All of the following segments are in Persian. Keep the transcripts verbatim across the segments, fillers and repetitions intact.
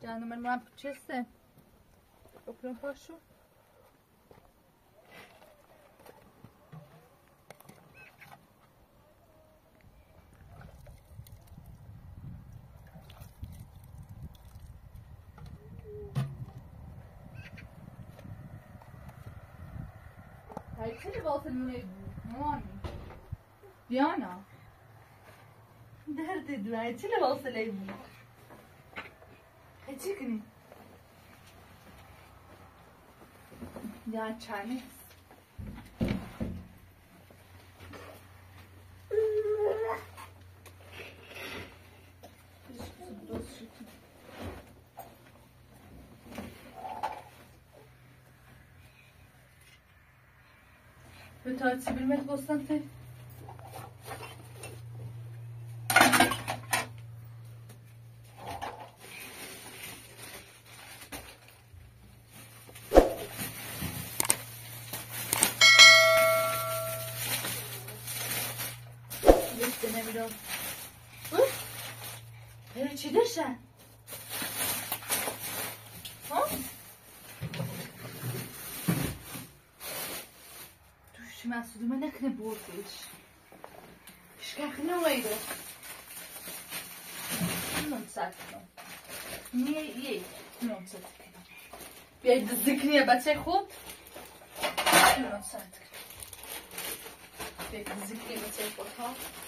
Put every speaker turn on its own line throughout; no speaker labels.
جانو من من چسته بکنم پاشو هاي چه لباس المونه بود مامانی بیانا درد دو هاي چه لباس لی بود هاي چی کنی یا چانه به تاچی bilmek bastante. Lütfen emin ol. Evet, çi dersen? Ha? Massoud ما نکنه بردش اشکاخ نویده نون ساعت کنم نیه یک نون ساعت کنم بیاید ذکریه بچه خود نون ساعت کنم بیاید ذکریه بچه خود ها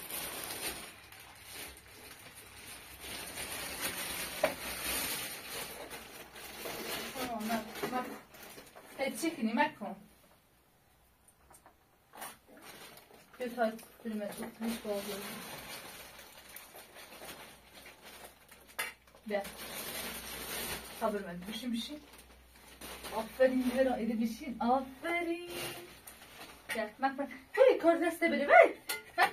نه هیچ چی کنی مکن bir tane bölüme tutmuş bağlıyorum. Ver. Haber bir şey bir şey. Aferin Zahra, öyle bir şey. Aferin. Gel, bak bak. Hey, kar deste beni ver. Bak.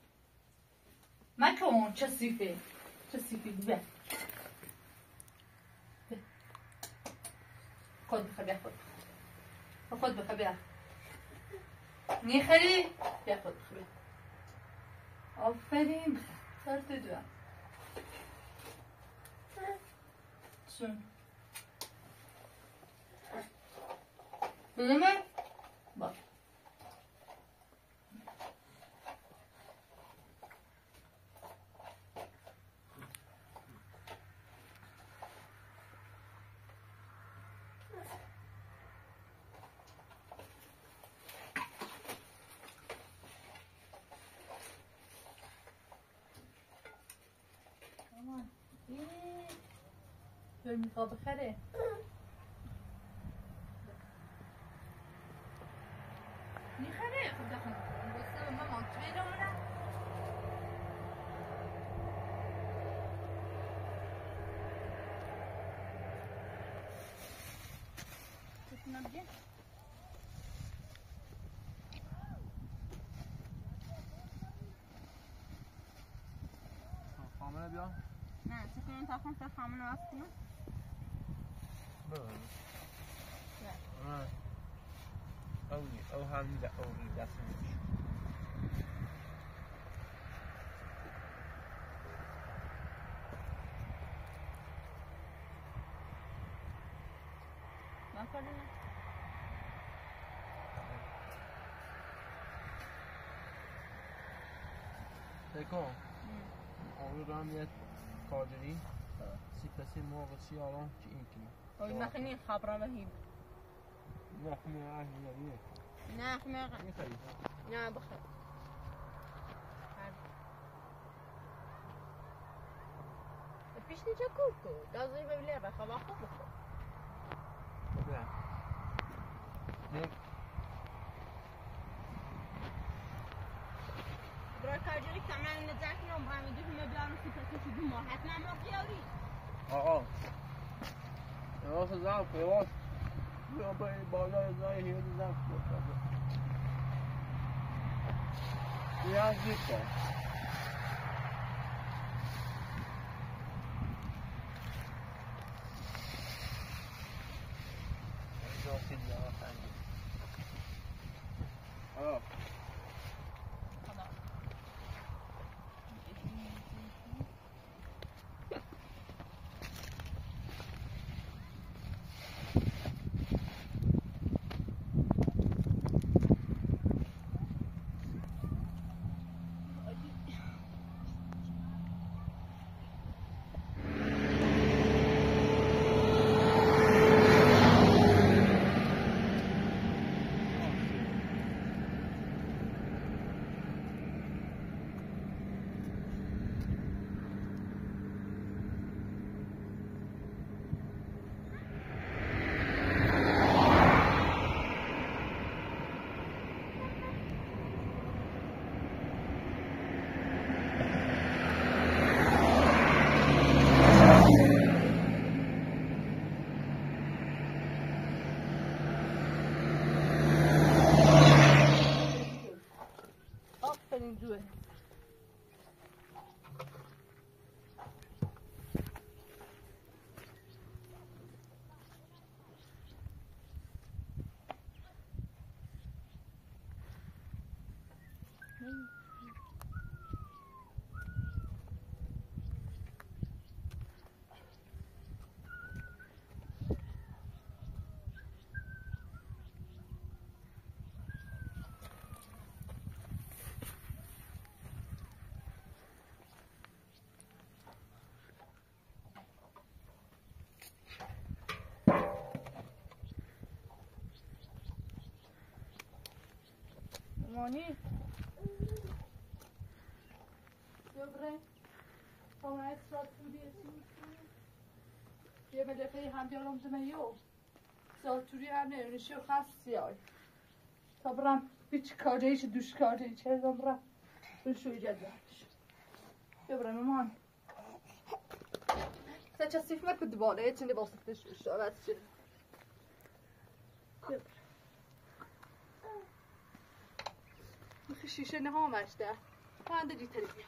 Makon, çasifi. Çasifi ver. Ver. خود بخبیه خود. خود بخبیه. میخری؟ بیا خود بخواه آفرین سرت دو سون بودمه؟ با دور میخواه بخره میخره خب دخل بسته من منطقه دارم بسنم بگه
خامنه بیا
نه چکنین تا خون تا خامنه واسه کنم
آه أوي أو همزة أو إيدا سمش
ما كلنا
تكو أول رامية كادري سيكسي موغسي على كإنكي
هو مخني خبره بهيب
لا خمي عاهي يا
نه خمي
خليفة
نه بخير پیش نیچه کوکو لازم ببینه بخواه خوب بخور
ببین نه
برای کارجاری که من نزد کنم با همیدو همه بیارم سیپا کشی دو ماه حتما ما خیاری
آقا یواش زن یواش بیا با این بالا زای هیچ زن بیا زیر کن
مامانی Dobre, ona je ساتوریه یه ملفه هم بیارم زمه یو ساتوری هم نرشی و خستی های تا برم بیچ کاره ایش دوش کاره ایش هزم برم بشوی جدهش Dobre, maman. Sad će si neko dvore, neće li vostite šušavac će. Dobre. شیشه نهامش ده پنده جی تریبیه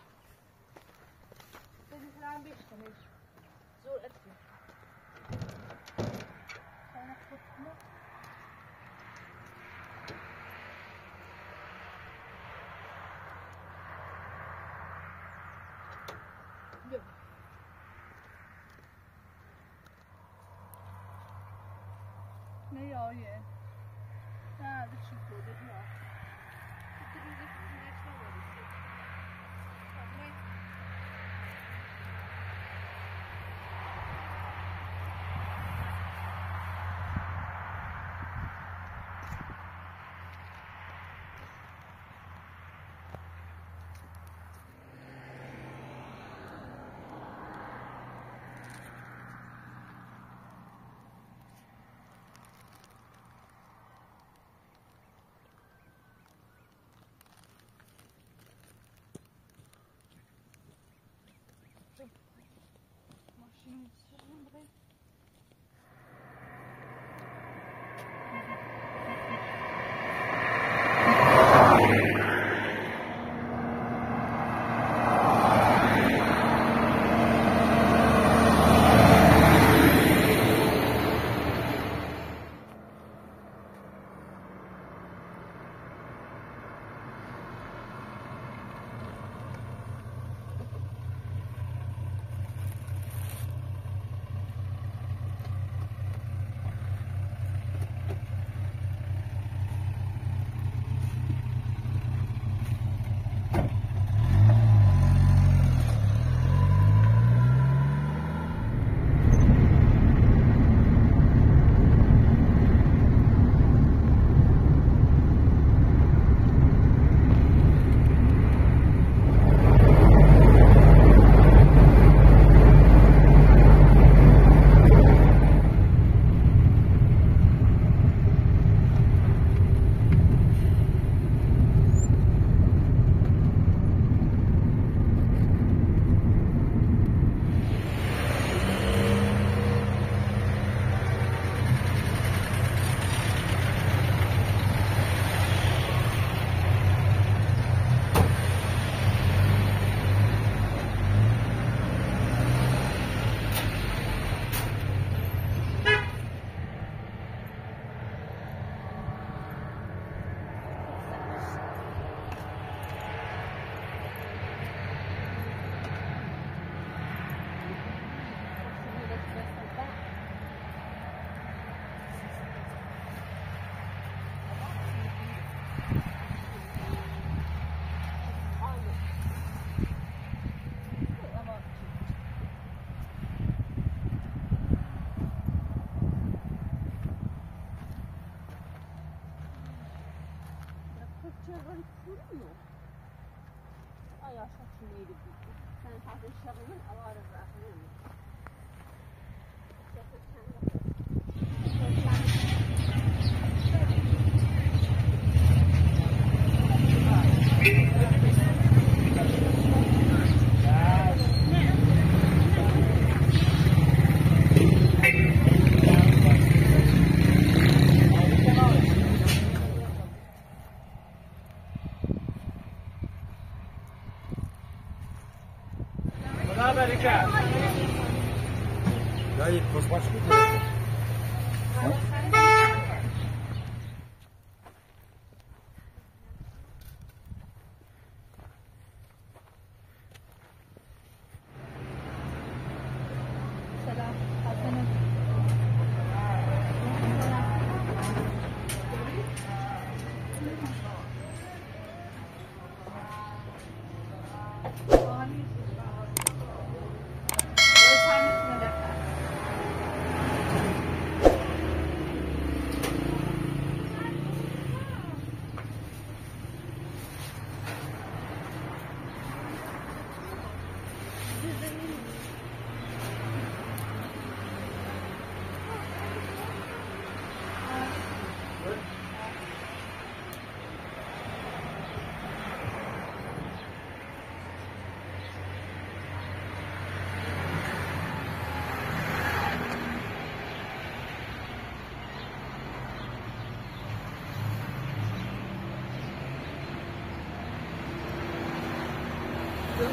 بدی سرم بیشتنش زور اتبی خانه خودمو بیا نه یایه نه ده چی بوده بیا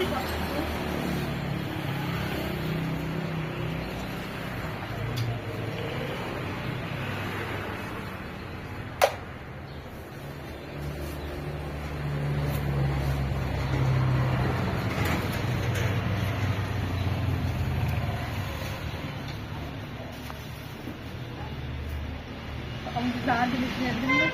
تعدي الاثنين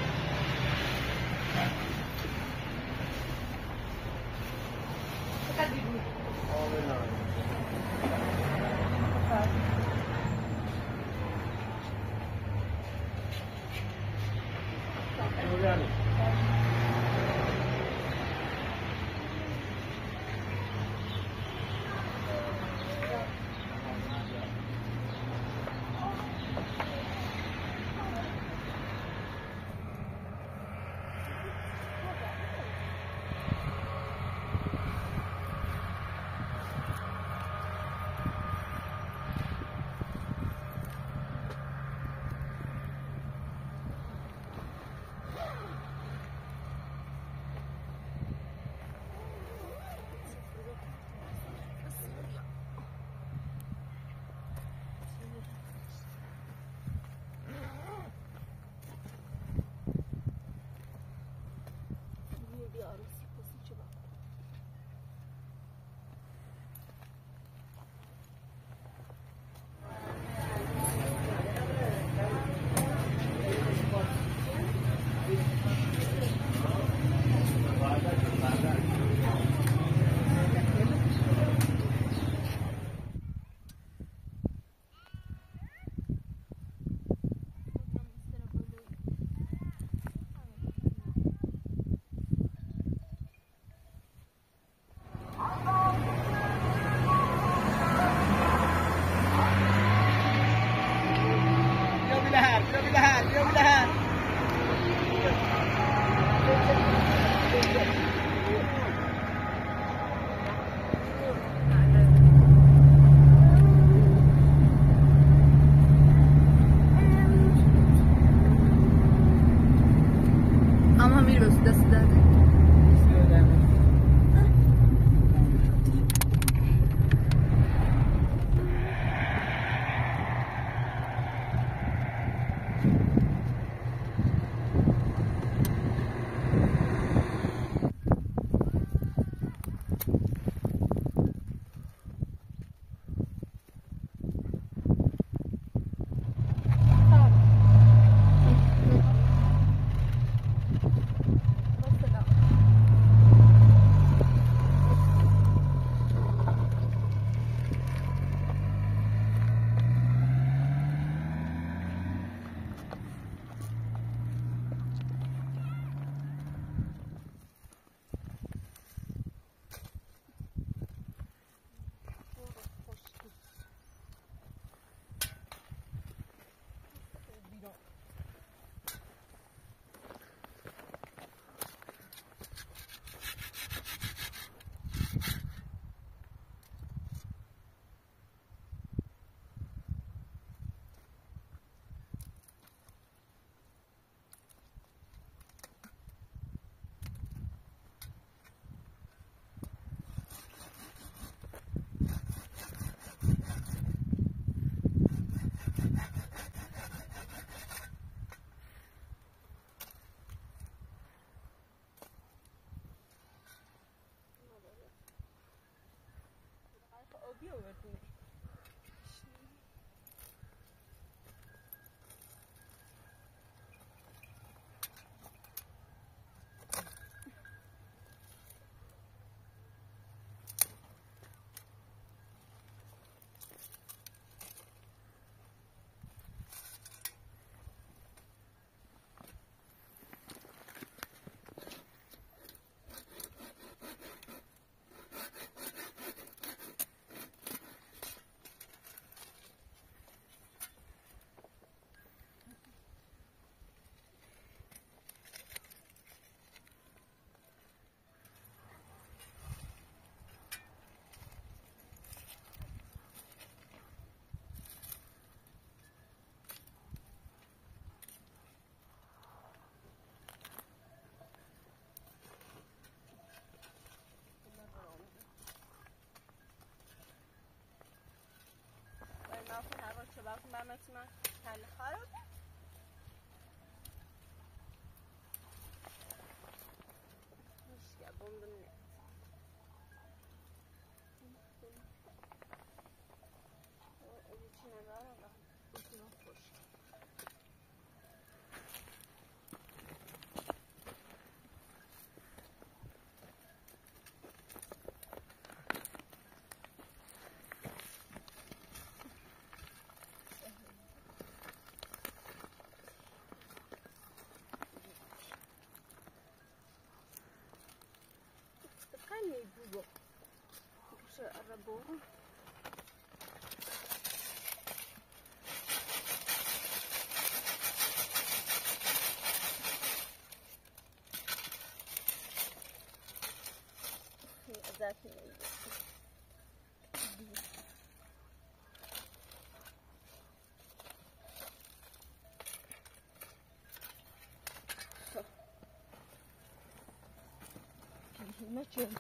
bakın ben mesela kendi harap. İşte bunun ne? O içine var ama içine hoş. Kan bu? Bisa arabo. Zaten ne çözdü?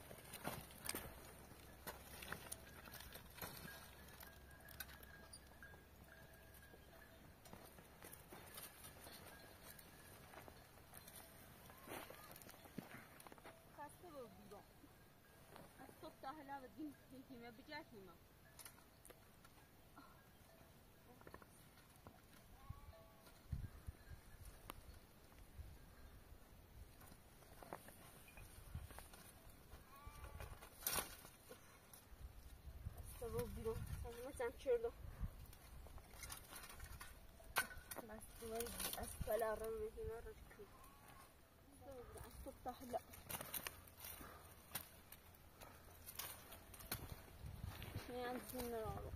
هلا بدي هيك ما بجاتني ما استوى بلو ما تنشرلو بس ولدي اسفل الروح مرة كثير استفتح لا يعني سنرالو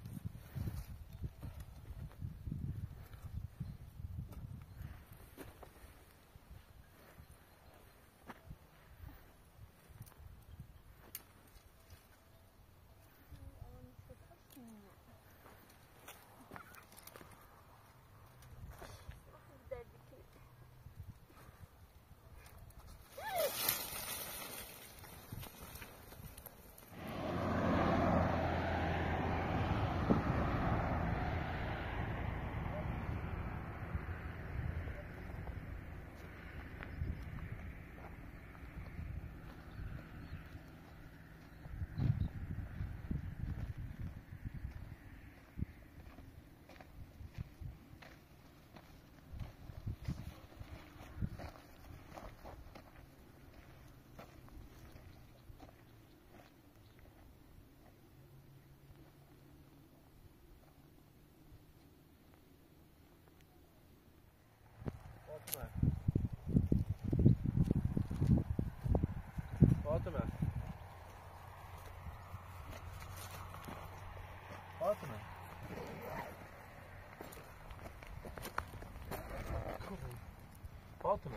فاطمة فاطمة فاطمة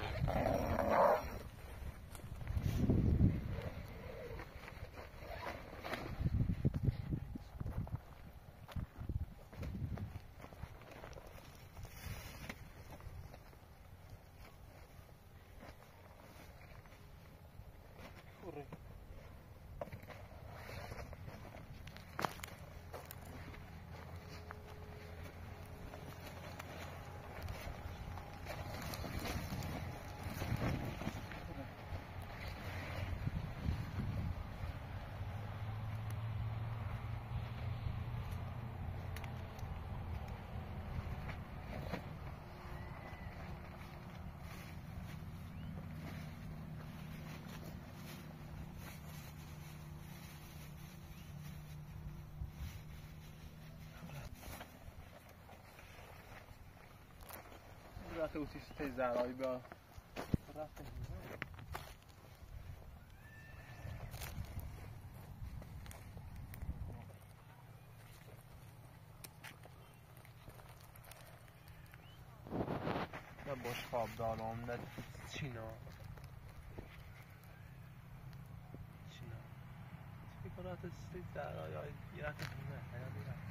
رفته اوتیس تی زهرایی با رفته من باش خواب دارم نه چینا چینا چی کنات تی زهرایی یه رفته کنه خیلی رفته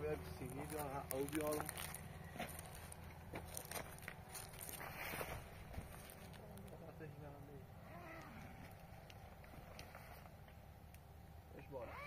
بیار سینی بیار او بیارم اش بالا